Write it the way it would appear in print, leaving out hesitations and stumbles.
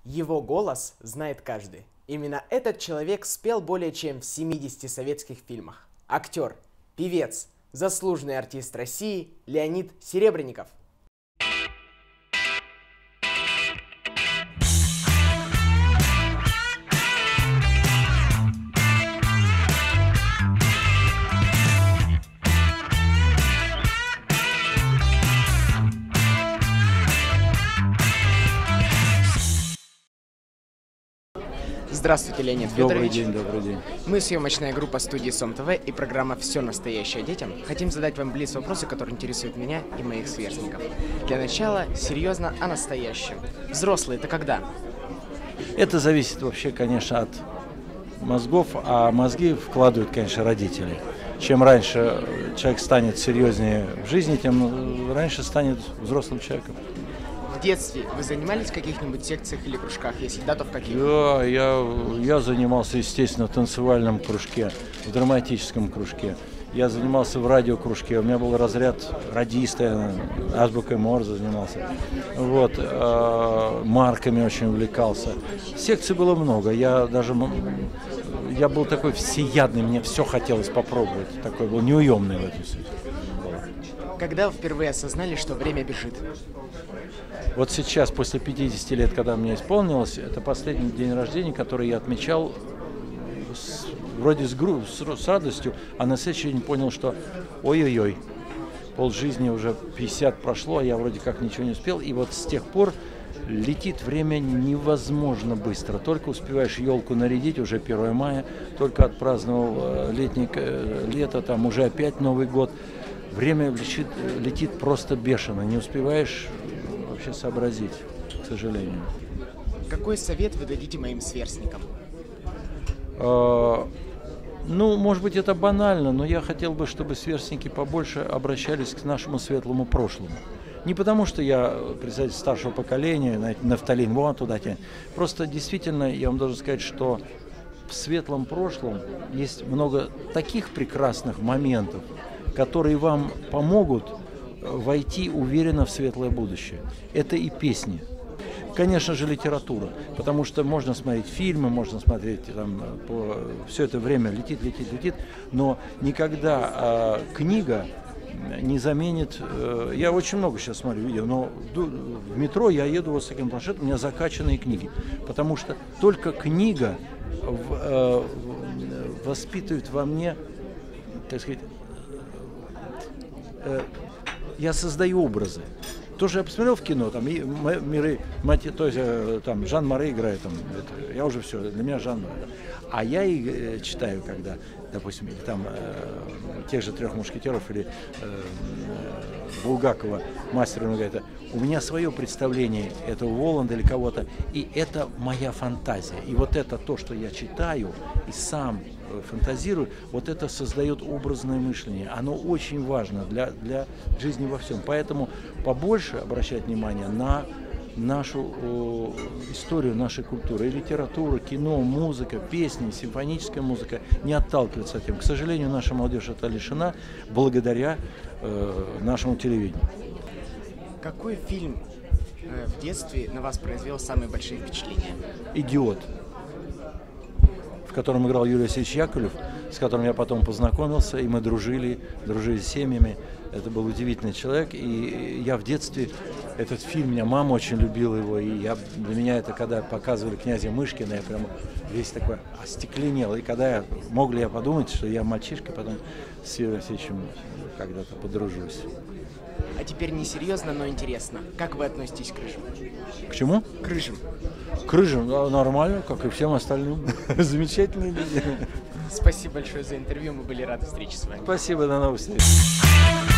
Его голос знает каждый. Именно этот человек спел более чем в 70 советских фильмах. Актер, певец, заслуженный артист России Леонид Серебренников. Здравствуйте, Леонид Федорович. Добрый день. Мы съемочная группа студии СомТВ и программа «Все настоящее детям» хотим задать вам блиц-вопросы, которые интересуют меня и моих сверстников. Для начала, серьезно о настоящем. Взрослые — это когда? Это зависит вообще, конечно, от мозгов, а мозги вкладывают, конечно, родители. Чем раньше человек станет серьезнее в жизни, тем раньше станет взрослым человеком. В детстве вы занимались в каких-нибудь секциях или кружках? Если да, то в каких? Да, я занимался, естественно, в танцевальном кружке, в драматическом кружке. Я занимался в радиокружке, у меня был разряд радиста, азбукой Морзе занимался. Вот, марками очень увлекался. Секций было много, я был такой всеядный, мне все хотелось попробовать, такой был неуемный в этом смысле. Когда вы впервые осознали, что время бежит? Вот сейчас, после 50 лет, когда мне исполнилось, это последний день рождения, который я отмечал вроде с радостью, а на следующий день понял, что ой-ой-ой, полжизни уже 50 прошло, а я вроде как ничего не успел. И вот с тех пор летит время невозможно быстро. Только успеваешь елку нарядить, уже 1 мая, только отпраздновал лето, там уже опять Новый год. Время летит просто бешено, не успеваешь вообще сообразить, к сожалению. Какой совет вы дадите моим сверстникам? Ну, может быть, это банально, но я хотел бы, чтобы сверстники побольше обращались к нашему светлому прошлому. Не потому, что я представитель старшего поколения, нафталин, вон туда тянет. Просто действительно, я вам должен сказать, что в светлом прошлом есть много таких прекрасных моментов, которые вам помогут войти уверенно в светлое будущее. Это и песни. Конечно же, литература, потому что можно смотреть фильмы, можно смотреть, там, все это время летит, но никогда книга не заменит. Я очень много сейчас смотрю видео, но в метро я еду вот с таким планшетом, у меня закачанные книги, потому что только книга воспитывает во мне, так сказать, я создаю образы. То, что я посмотрел в кино, там миры, то есть там Жан Море играет, там, я уже все, для меня Жан Море. А я и читаю, когда, допустим, там тех же «Трех мушкетеров» или Булгакова, мастера Маргарита, у меня свое представление этого Воланда или кого-то, и это моя фантазия. И вот это то, что я читаю и сам фантазирую, вот это создает образное мышление. Оно очень важно для жизни во всем. Поэтому побольше обращать внимание на нашу историю, нашей культуры. И литература, кино, музыка, песни, симфоническая музыка. Не отталкиваться от этого. К сожалению, наша молодежь это лишена благодаря нашему телевидению. Какой фильм в детстве на вас произвел самые большие впечатления? «Идиот», в котором играл Юрий Васильевич Яковлев, с которым я потом познакомился, и мы дружили с семьями. Это был удивительный человек, и я в детстве, этот фильм, меня мама очень любила его, и для меня это, когда показывали «Князя Мышкина», я прям весь такой остекленел, и когда мог ли я подумать, что я мальчишка, потом с Юрием Васильевичем когда-то подружусь. А теперь не серьезно, но интересно. Как вы относитесь к рыжим? К чему? К рыжим. К рыжим, да, нормально, как и всем остальным. Замечательные люди. Спасибо большое за интервью, мы были рады встрече с вами. Спасибо, до новых встреч.